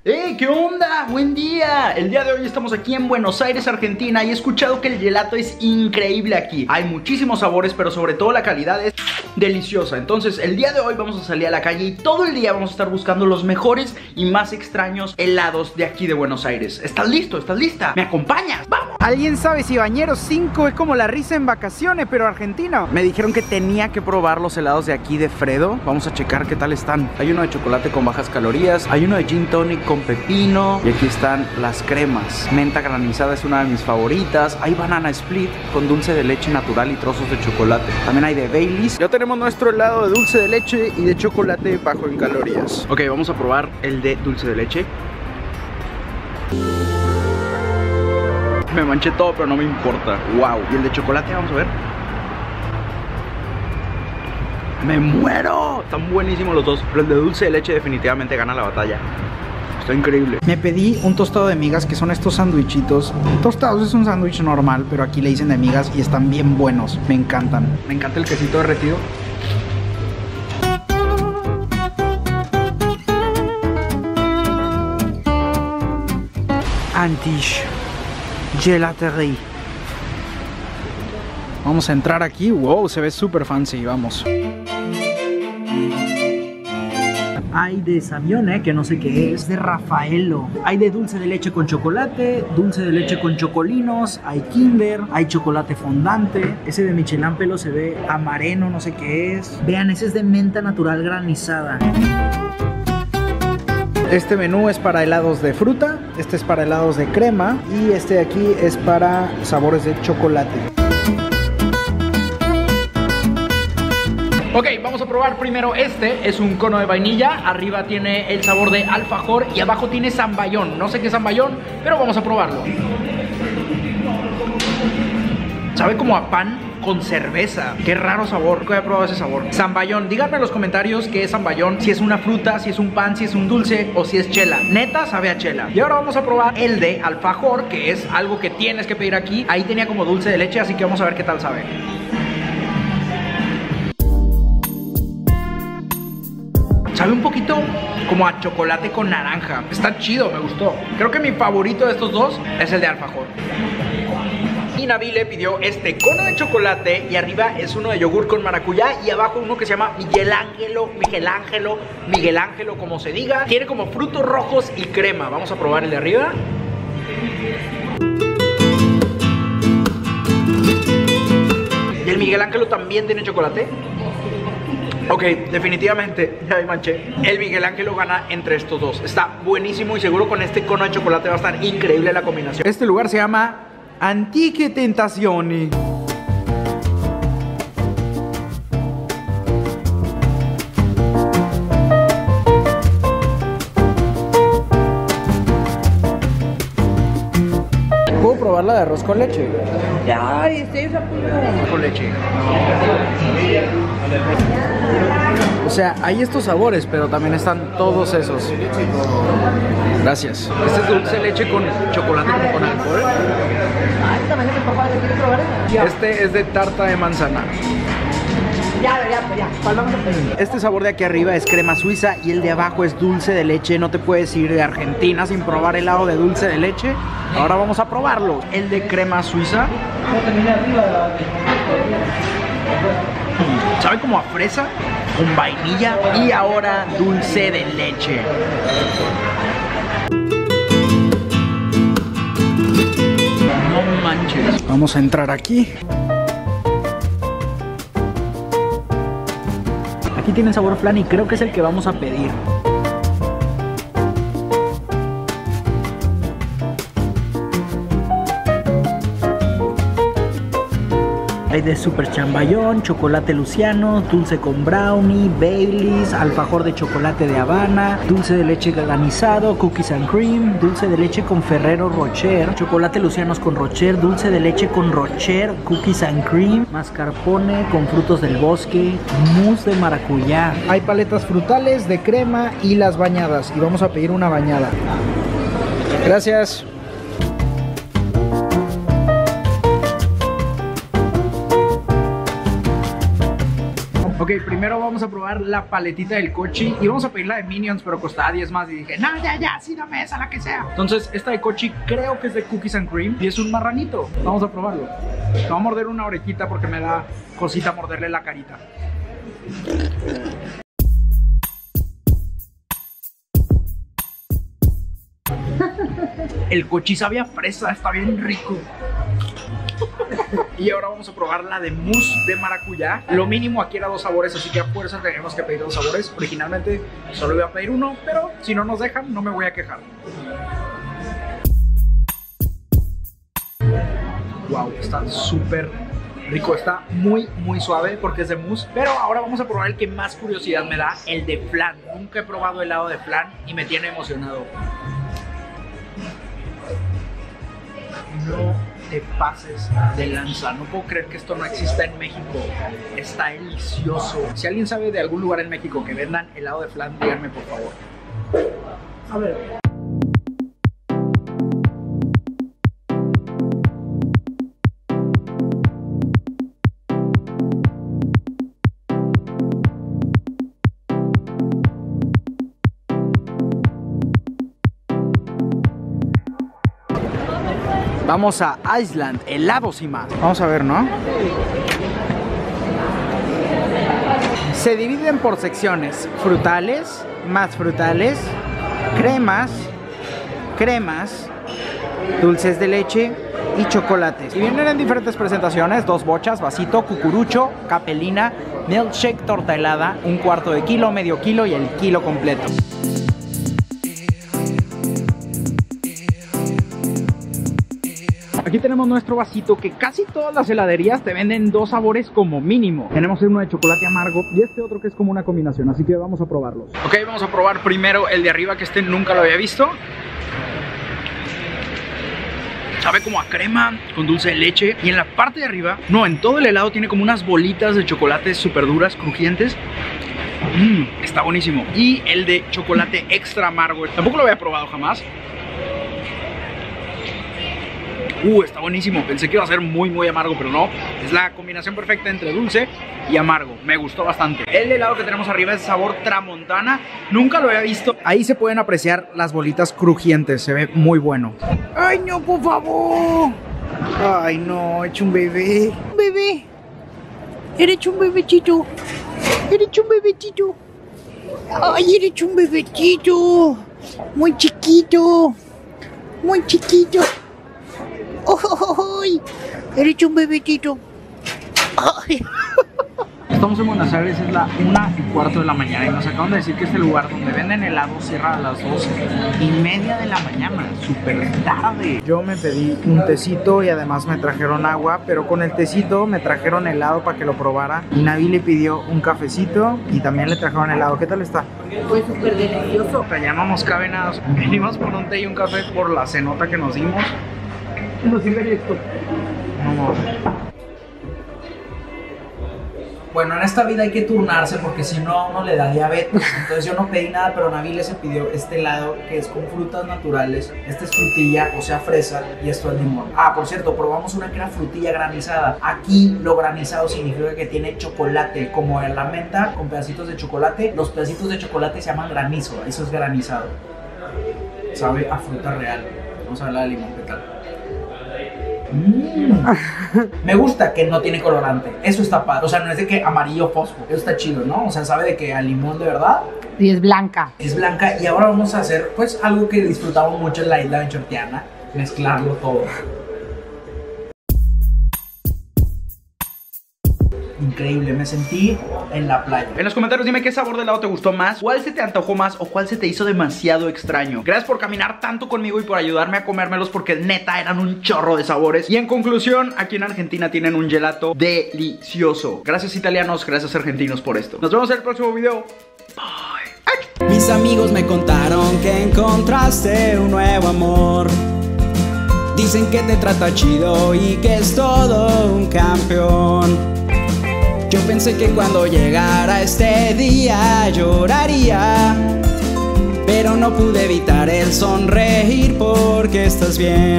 ¡Hey! ¿Qué onda? ¡Buen día! El día de hoy estamos aquí en Buenos Aires, Argentina, y he escuchado que el gelato es increíble aquí. Hay muchísimos sabores, pero sobre todo la calidad es deliciosa. Entonces, el día de hoy vamos a salir a la calle y todo el día vamos a estar buscando los mejores y más extraños helados de aquí de Buenos Aires. ¿Estás listo? ¿Estás lista? ¿Me acompañas? ¡Vamos! ¿Alguien sabe si Bañeros 5 es como la risa en vacaciones, pero argentino? Me dijeron que tenía que probar los helados de aquí de Fredo. Vamos a checar qué tal están. Hay uno de chocolate con bajas calorías, hay uno de gin tonic con pepino, y aquí están las cremas. Menta granizada es una de mis favoritas. Hay banana split con dulce de leche natural y trozos de chocolate. También hay de Baileys. Ya tenemos nuestro helado de dulce de leche y de chocolate bajo en calorías. Ok, vamos a probar el de dulce de leche. Me manché todo, pero no me importa. Wow. Y el de chocolate, vamos a ver. ¡Me muero! Están buenísimos los dos, pero el de dulce de leche definitivamente gana la batalla. Está increíble. Me pedí un tostado de migas, que son estos sándwichitos. Tostados es un sándwich normal, pero aquí le dicen de migas y están bien buenos. Me encantan. Me encanta el quesito derretido. Antiche Gelaterie. Vamos a entrar aquí. Wow, se ve súper fancy. Vamos. Hay de Savione, que no sé qué es, de Raffaello. Hay de dulce de leche con chocolate, dulce de leche con chocolinos, hay Kinder, hay chocolate fondante. Ese de Michelangelo se ve amareno, no sé qué es. Vean, ese es de menta natural granizada. Este menú es para helados de fruta, este es para helados de crema y este de aquí es para sabores de chocolate. Ok, vamos a probar primero este. Es un cono de vainilla. Arriba tiene el sabor de alfajor y abajo tiene zamballón. No sé qué es zamballón, pero vamos a probarlo. Sabe como a pan con cerveza. Qué raro sabor. Nunca he probado ese sabor. Zamballón. Díganme en los comentarios qué es zamballón. Si es una fruta, si es un pan, si es un dulce o si es chela. Neta, sabe a chela. Y ahora vamos a probar el de alfajor, que es algo que tienes que pedir aquí. Ahí tenía como dulce de leche, así que vamos a ver qué tal sabe. Sabe un poquito como a chocolate con naranja. Está chido, me gustó. Creo que mi favorito de estos dos es el de alfajor. Y Nabile pidió este cono de chocolate y arriba es uno de yogur con maracuyá y abajo uno que se llama Miguel Ángelo, como se diga. Tiene como frutos rojos y crema. Vamos a probar el de arriba. Y el Miguel Ángelo también tiene chocolate. Ok, definitivamente, ya me manché. El Miguel Ángelo gana entre estos dos. Está buenísimo y seguro con este cono de chocolate va a estar increíble la combinación. Este lugar se llama Antiche Tentazioni. ¿Puedo probar la de arroz con leche? Ay, sí, esa Con leche. O sea, hay estos sabores, pero también están todos esos. Gracias. Este es dulce de leche con chocolate como con alcohol. Este es de tarta de manzana. Ya. ¿Cuál vamos a pedir? Este sabor de aquí arriba es crema suiza y el de abajo es dulce de leche. No te puedes ir de Argentina sin probar helado de dulce de leche. Ahora vamos a probarlo. El de crema suiza. Sabe como a fresa con vainilla y ahora dulce de leche. No manches. Vamos a entrar aquí. Aquí tienen sabor flan y creo que es el que vamos a pedir. Hay de super chamballón, chocolate luciano, dulce con brownie, Baileys, alfajor de chocolate de Habana, dulce de leche granizado, cookies and cream, dulce de leche con Ferrero Rocher, chocolate lucianos con Rocher, dulce de leche con Rocher, cookies and cream, mascarpone con frutos del bosque, mousse de maracuyá. Hay paletas frutales de crema y las bañadas. Y vamos a pedir una bañada. Gracias. Ok, Ok, primero vamos a probar la paletita del Kochi y vamos a pedir la de Minions, pero costaba 10 más y dije, no, ya, sí, dame esa, la que sea. Entonces, esta de Kochi creo que es de Cookies and Cream y es un marranito. Vamos a probarlo. Me voy a morder una orejita porque me da cosita morderle la carita. El Kochi sabía fresa, está bien rico. Y ahora vamos a probar la de mousse de maracuyá. Lo mínimo aquí era 2 sabores, así que a fuerza tenemos que pedir 2 sabores. Originalmente solo iba a pedir 1, pero si no nos dejan, no me voy a quejar. Wow, está súper rico, está muy suave porque es de mousse. Pero ahora vamos a probar el que más curiosidad me da, el de flan. Nunca he probado helado de flan y me tiene emocionado. No te pases de lanza, no puedo creer que esto no exista en México. Está delicioso. Si alguien sabe de algún lugar en México que vendan helado de flan, díganme por favor. A ver. Vamos a Iceland, helados y más. Vamos a ver, ¿no? Se dividen por secciones: frutales, más frutales, cremas, dulces de leche y chocolates. Y vienen en diferentes presentaciones: 2 bochas, vasito, cucurucho, capelina, milkshake, torta helada, 1/4 de kilo, medio kilo y el kilo completo. Aquí tenemos nuestro vasito que casi todas las heladerías te venden 2 sabores como mínimo. Tenemos uno de chocolate amargo y este otro que es como una combinación, así que vamos a probarlos. Ok, vamos a probar primero el de arriba, que este nunca lo había visto. Sabe como a crema con dulce de leche. Y en la parte de arriba, no, en todo el helado tiene como unas bolitas de chocolate súper duras, crujientes. Está buenísimo. Y el de chocolate extra amargo, tampoco lo había probado jamás. Está buenísimo. Pensé que iba a ser muy amargo, pero no. Es la combinación perfecta entre dulce y amargo. Me gustó bastante. El helado que tenemos arriba es sabor tramontana. Nunca lo había visto. Ahí se pueden apreciar las bolitas crujientes. Se ve muy bueno. ¡Ay, no, por favor! ¡Ay, no! He hecho un bebé. ¡Un bebé! ¡Eres un bebecito! ¡Eres un bebecito! ¡Ay, eres un bebecito! ¡Muy chiquito! ¡Muy chiquito! ¡Ay! Eres un bebecito. ¡Ay! Estamos en Buenos Aires, es la 1:15 de la mañana y nos acaban de decir que este lugar donde venden helado cierra a las 2:30 de la mañana, súper tarde. Yo me pedí un tecito y además me trajeron agua, pero con el tecito me trajeron helado para que lo probara. Y Navi le pidió un cafecito y también le trajeron helado. ¿Qué tal está? Fue súper delicioso. Ya no nos cabe nada. Venimos por un té y un café por la cenota que nos dimos. No sirve esto. No. Bueno, en esta vida hay que turnarse porque si no a uno le da diabetes. Entonces yo no pedí nada, pero Nabil se pidió este helado que es con frutas naturales. Este es frutilla, o sea fresa, y esto es limón. Ah, por cierto, probamos una que era frutilla granizada. Aquí lo granizado significa que tiene chocolate, como en la menta con pedacitos de chocolate. Los pedacitos de chocolate se llaman granizo, eso es granizado. Sabe a fruta real. Vamos a ver la de limón, ¿qué tal? Me gusta que no tiene colorante. Eso está padre. O sea, no es de que amarillo fosfo. Eso está chido, ¿no? O sea, sabe de que a limón de verdad. Y es blanca. Es blanca. Y ahora vamos a hacer, pues, algo que disfrutamos mucho en la isla de Chortiana. Mezclarlo todo. Increíble, me sentí en la playa. En los comentarios dime qué sabor de helado te gustó más, cuál se te antojó más o cuál se te hizo demasiado extraño. Gracias por caminar tanto conmigo y por ayudarme a comérmelos porque neta eran un chorro de sabores. Y en conclusión, aquí en Argentina tienen un gelato delicioso. Gracias italianos, gracias argentinos por esto. Nos vemos en el próximo video. Bye. Mis amigos me contaron que encontraste un nuevo amor. Dicen que te trata chido y que es todo un campeón. Yo pensé que cuando llegara este día lloraría, pero no pude evitar el sonreír porque estás bien.